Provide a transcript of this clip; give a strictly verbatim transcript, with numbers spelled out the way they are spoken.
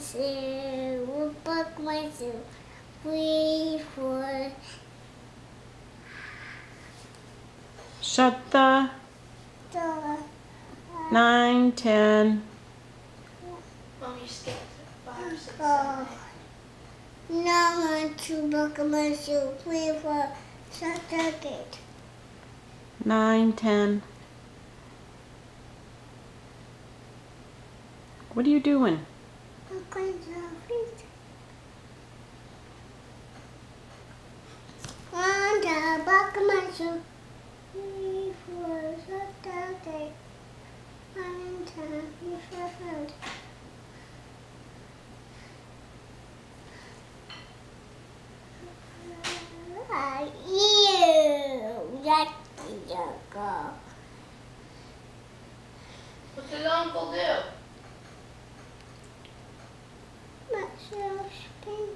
shoe, buckle my shoe. Three, four. Shut the The, nine, ten. Mom, you skipped five, six, uh, seven, now I want to buckle my shoe. Three, four. Shut the gate. Nine, ten. What are you doing? I'm going to feet. And I buckle my shoe. Three, four. Shut the gate. Nine, ten. You shuffled. Ah, ew. That's the uncle. What did Uncle do? Myself spin.